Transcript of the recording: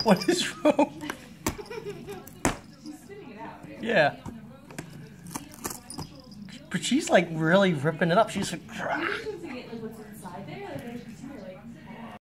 What is wrong? Yeah. But she's like really ripping it up. She's like,